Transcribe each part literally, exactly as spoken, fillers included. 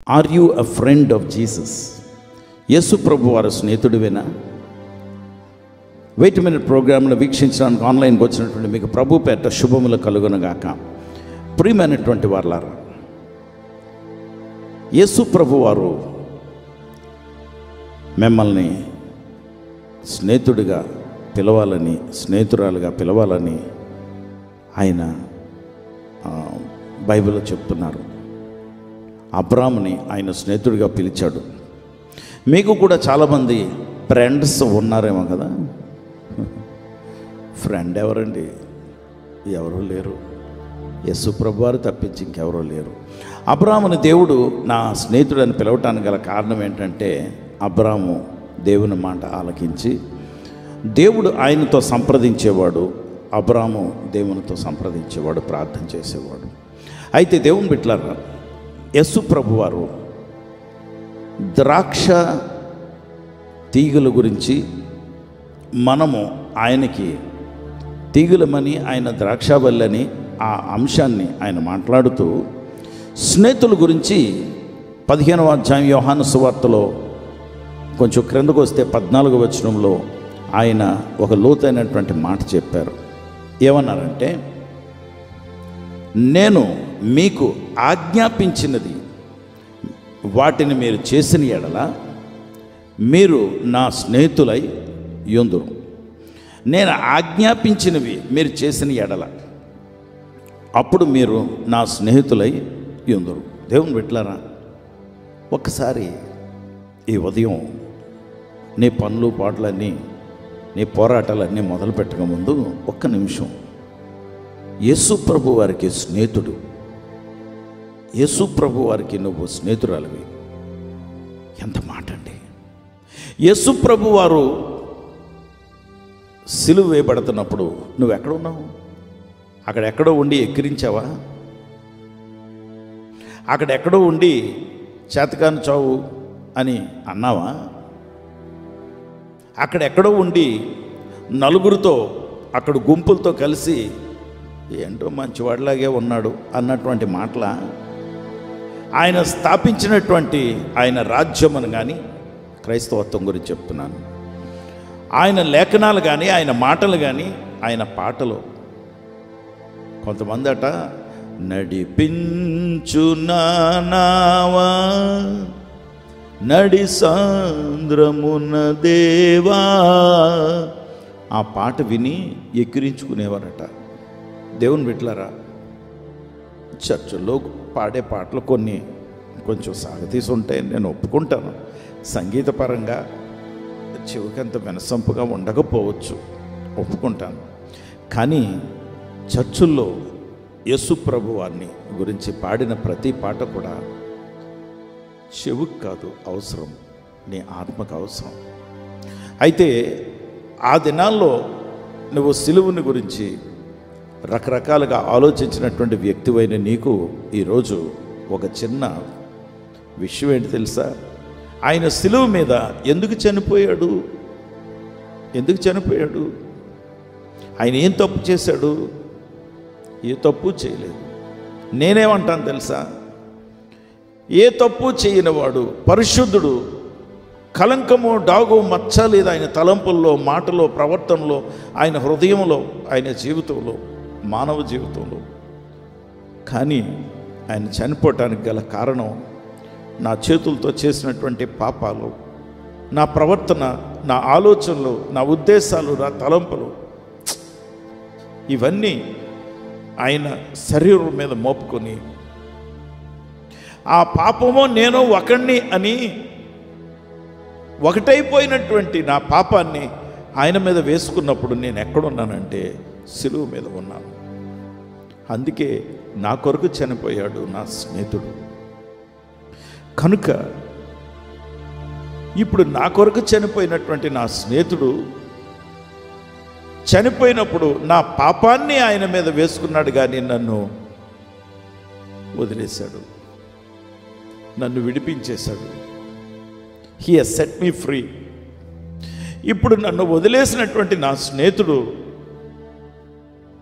Are you a friend of Jesus? యేసు ప్రభు వారి స్నేహితుడివేనా? వెయిట్ మినిట్ ప్రోగ్రాంను వీక్షించడానికి ఆన్లైన్కి వచ్చినటువంటి మీకు ప్రభు పేట శుభములు కలుగునగాక. ప్రియమైనటువంటి వారలారా, యేసు ప్రభు వారు మిమ్మల్ని స్నేహితుడిగా పిలవాలని, స్నేహితురాలుగా పిలవాలని ఆయన బైబిల్లో చెప్తున్నారు. అబ్రాముని ఆయన స్నేహితుడిగా పిలిచాడు. మీకు కూడా చాలామంది ఫ్రెండ్స్ ఉన్నారేమో కదా. ఫ్రెండ్ ఎవరండి? ఎవరూ లేరు. యేసు ప్రభు వారు తప్పించి ఇంకెవరూ లేరు. అబ్రాముని దేవుడు నా స్నేహితుడు అని పిలవటానికి గల కారణం ఏంటంటే, అబ్రాము దేవుని మాట ఆలకించి దేవుడు ఆయనతో సంప్రదించేవాడు. అబ్రాము దేవునితో సంప్రదించేవాడు, ప్రార్థన చేసేవాడు. అయితే దేవుని బిడ్డలారా, యేసు ప్రభు వారు ద్రాక్ష తీగల గురించి మనము ఆయనకి తీగలమని, ఆయన ద్రాక్షవల్లని ఆ అంశాన్ని ఆయన మాట్లాడుతూ స్నేహితుల గురించి పదిహేనవ అధ్యాయం యోహాను సువార్తలో కొంచెం క్రిందకు వస్తే పద్నాలుగో వచనంలో ఆయన ఒక లోతైనటువంటి మాట చెప్పారు. ఏమన్నారంటే, నేను మీకు ఆజ్ఞాపించినది వాటిని మీరు చేసిన ఎడల మీరు నా స్నేహితులై యుందురు. నేను ఆజ్ఞాపించినవి మీరు చేసిన ఎడల అప్పుడు మీరు నా స్నేహితులై యుందురు. దేవుని బిడ్డలారా, ఒక్కసారి ఈ ఉదయం నీ పనులు పాటలన్నీ, నీ పోరాటాలన్నీ మొదలు పెట్టక ముందు ఒక్క నిమిషం యేసు ప్రభు వారికి స్నేహితుడు, యేసు ప్రభు వారికి నువ్వు స్నేహితురాలివి. ఎంత మాట అండి! యేసు ప్రభు వారు సిలువ వేయబడుతున్నప్పుడు నువ్వు ఎక్కడ ఉన్నావు? అక్కడెక్కడో ఉండి ఎక్కిరించావా? అక్కడెక్కడో ఉండి చేతకాని చావు అని అన్నావా? అక్కడెక్కడో ఉండి నలుగురితో, అక్కడ గుంపులతో కలిసి ఏంటో మంచివాడిలాగే ఉన్నాడు అన్నటువంటి మాటల? ఆయన స్థాపించినటువంటి ఆయన రాజ్యమును కానీ, క్రైస్తవత్వం గురించి చెప్తున్నాను, ఆయన లేఖనాలు కానీ, ఆయన మాటలు కానీ, ఆయన పాటలు. కొంతమంది అట నడిపించు నావా నడి సాంద్రమున దేవా, ఆ పాట విని ఎక్కిరించుకునేవారట. దేవుని బిడ్డలారా, చర్చల్లో పాడే పాటలు కొన్ని కొంచెం సాగతీసి ఉంటాయి, నేను ఒప్పుకుంటాను. సంగీతపరంగా చెవికంత వినసొంపుగా ఉండకపోవచ్చు, ఒప్పుకుంటాను. కానీ చర్చుల్లో యేసు ప్రభు వారిని గురించి పాడిన ప్రతి పాట కూడా చెవికి కాదు అవసరం, నీ ఆత్మకు అవసరం. అయితే ఆ దినాల్లో నువ్వు సిలువుని గురించి రకరకాలుగా ఆలోచించినటువంటి వ్యక్తివైన నీకు ఈరోజు ఒక చిన్న విషయం ఏంటి తెలుసా? ఆయన సిలువ మీద ఎందుకు చనిపోయాడు? ఎందుకు చనిపోయాడు? ఆయన ఏం తప్పు చేశాడు? ఏ తప్పు చేయలేదు. నేనేమంటాను తెలుసా? ఏ తప్పు చేయనివాడు, పరిశుద్ధుడు, కలంకము డాగు మచ్చ లేదు ఆయన తలంపుల్లో, మాటలో, ప్రవర్తనలో, ఆయన హృదయంలో, ఆయన జీవితంలో, మానవ జీవితంలో. కానీ ఆయన చనిపోవటానికి గల కారణం నా చేతులతో చేసినటువంటి పాపాలు, నా ప్రవర్తన, నా ఆలోచనలు, నా ఉద్దేశాలు, నా తలంపులు, ఇవన్నీ ఆయన శరీరం మీద మోపుకొని ఆ పాపమో నేను ఒకణ్ణి అని ఒకటైపోయినటువంటి నా పాపాన్ని ఆయన మీద వేసుకున్నప్పుడు నేను ఎక్కడున్నానంటే సిలువ మీద ఉన్నాను. అందుకే నా కొరకు చనిపోయాడు నా స్నేహితుడు. కనుక ఇప్పుడు నా కొరకు చనిపోయినటువంటి నా స్నేహితుడు చనిపోయినప్పుడు నా పాపాన్ని ఆయన మీద వేసుకున్నాడు, కానీ నన్ను వదిలేశాడు, నన్ను విడిపించేశాడు. He has set me free. ఇప్పుడు నన్ను వదిలేసినటువంటి నా స్నేహితుడు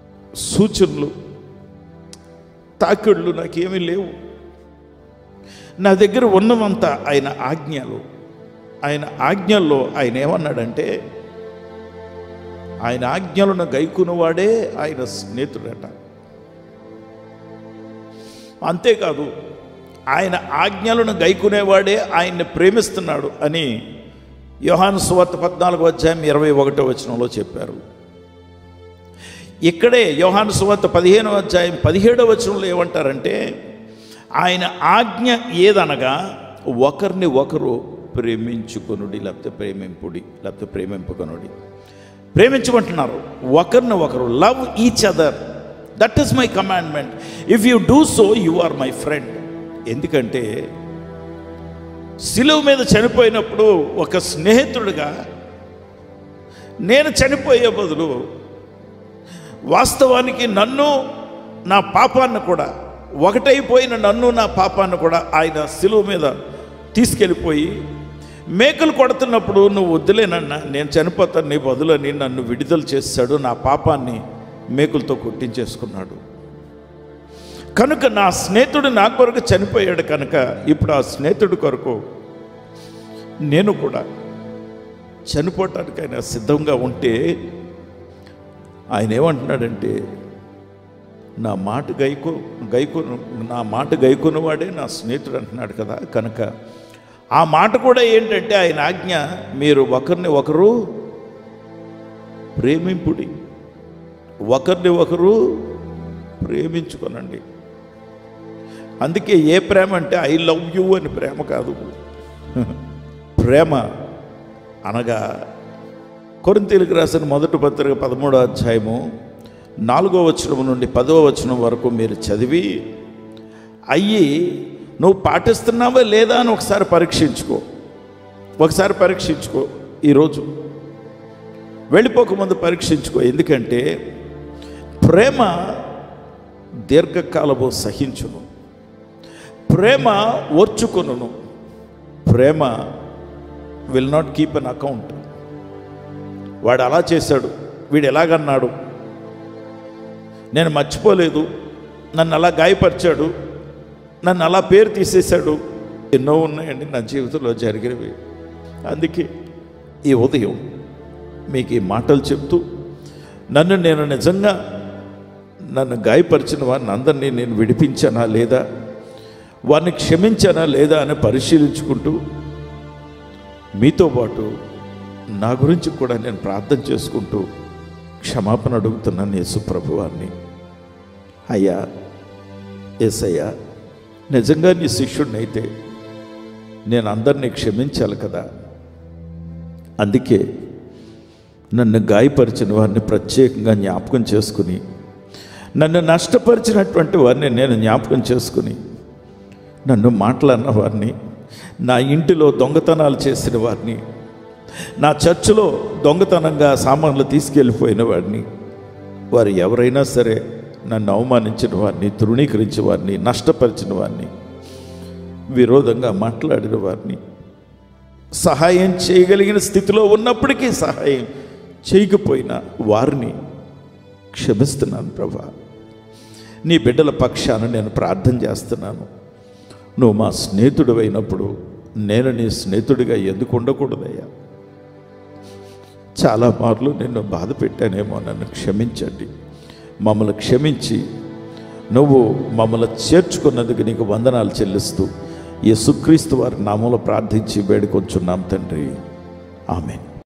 సూచనలు, తాకిళ్ళు నాకేమీ లేవు. నా దగ్గర ఉన్నదంతా ఆయన ఆజ్ఞలు. ఆయన ఆజ్ఞల్లో ఆయన ఏమన్నాడంటే, ఆయన ఆజ్ఞలను గైకున్నవాడే ఆయన స్నేహితుడట. అంతేకాదు, ఆయన ఆజ్ఞలను గైకునేవాడే ఆయన్ని ప్రేమిస్తున్నాడు అని యోహాను సువార్త పద్నాలుగో అధ్యాయం ఇరవై ఒకటో వచనంలో చెప్పారు. ఇక్కడే యోహాను సువార్త పదిహేనవ అధ్యాయం పదిహేడవ వచనంలో ఏమంటారంటే, ఆయన ఆజ్ఞ ఏదనగా ఒకరిని ఒకరు ప్రేమించుకొనుడి, లేకపోతే ప్రేమింపుడి, లేకపోతే ప్రేమింపుకొనుడి. ప్రేమించుకుంటున్నారు ఒకరిని ఒకరు. Love each other, that is my commandment. If you do so you are my friend. ఎందుకంటే సిలువ మీద చనిపోయినప్పుడు ఒక స్నేహితుడిగా నేను చనిపోయే బదులు వాస్తవానికి నన్ను నా పాపాన్ని కూడా, ఒకటైపోయిన నన్ను నా పాపాన్ని కూడా ఆయన సిలువ మీద తీసుకెళ్ళిపోయి మేకలు కొడుతున్నప్పుడు నువ్వు వద్దులేనన్నా నేను చనిపోతాను నీ బదులని నన్ను విడుదల చేశాడు. నా పాపాన్ని మేకులతో కొట్టించేసుకున్నాడు. కనుక నా స్నేహితుడు నా కొరకు చనిపోయాడు కనుక ఇప్పుడు ఆ స్నేహితుడి కొరకు నేను కూడా చనిపోవటానికి ఆయన సిద్ధంగా ఉంటే ఆయన ఏమంటున్నాడంటే, నా మాట గైకో గైకో నా మాట గైకొన్నవాడే నా స్నేహితుడు అంటున్నాడు కదా. కనుక ఆ మాట కూడా ఏంటంటే ఆయన ఆజ్ఞ, మీరు ఒకరిని ఒకరు ప్రేమింపుడి, ఒకరిని ఒకరు ప్రేమించుకోనండి. అందుకే ఏ ప్రేమ అంటే ఐ లవ్ యూ అని ప్రేమ కాదు. ప్రేమ అనగా కొరింథీయులకు రాసిన మొదటి పత్రిక పదమూడో అధ్యాయము నాలుగో వచనం నుండి పదో వచనం వరకు మీరు చదివి అయ్యి నువ్వు పాటిస్తున్నావా లేదా అని ఒకసారి పరీక్షించుకో. ఒకసారి పరీక్షించుకో, ఈరోజు వెళ్ళిపోకముందు పరీక్షించుకో. ఎందుకంటే ప్రేమ దీర్ఘకాలము సహించును, ప్రేమ ఓర్చుకొనును, ప్రేమ will not keep an account. వాడు అలా చేశాడు, వీడు ఎలాగన్నాడు, నేను మర్చిపోలేదు, నన్ను అలా గాయపరిచాడు, నన్ను అలా పేరు తీసేశాడు, ఎన్నో ఉన్నాయండి నా జీవితంలో జరిగినవి. అందుకే ఈ ఉదయం మీకు ఈ మాటలు చెప్తూ నన్ను నేను నిజంగా నన్ను గాయపరిచిన వారిని అందరినీ నేను విడిపించానా లేదా, వారిని క్షమించానా లేదా అని పరిశీలించుకుంటూ మీతో పాటు నా గురించి కూడా నేను ప్రార్థన చేసుకుంటూ క్షమాపణ అడుగుతున్నాను యేసు ప్రభువాన్ని. అయ్యా యేసయ్యా, నిజంగా నీ శిష్యుడినైతే నేను అందరినీ క్షమించాలి కదా. అందుకే నన్ను గాయపరిచిన వారిని ప్రత్యేకంగా జ్ఞాపకం చేసుకుని, నన్ను నష్టపరిచినటువంటి వారిని నేను జ్ఞాపకం చేసుకుని, నన్ను మాట్లాడిన వారిని, నా ఇంటిలో దొంగతనాలు చేసిన వారిని, నా చర్చిలో దొంగతనంగా సామాన్లు తీసుకెళ్ళిపోయిన వాడిని, వారు ఎవరైనా సరే నన్ను అవమానించిన వారిని, తృణీకరించిన వారిని, నష్టపరిచిన వారిని, విరోధంగా మాట్లాడిన వారిని, సహాయం చేయగలిగిన స్థితిలో ఉన్నప్పటికీ సహాయం చేయకపోయినా వారిని క్షమిస్తున్నాను ప్రభా. నీ బిడ్డల పక్షాన నేను ప్రార్థన చేస్తున్నాను. నువ్వు మా స్నేహితుడు అయినప్పుడు నేను నీ స్నేహితుడిగా ఎందుకు ఉండకూడదయ్యా? చాలా మార్లు నిన్ను బాధ పెట్టానేమో, నన్ను క్షమించండి. మమ్మల్ని క్షమించి నువ్వు మమ్మల్ని చేర్చుకున్నందుకు నీకు వందనాలు చెల్లిస్తూ యేసుక్రీస్తు వారి నామములో ప్రార్థించి వేడుకొంచున్నాం తండ్రి. ఆమేన్.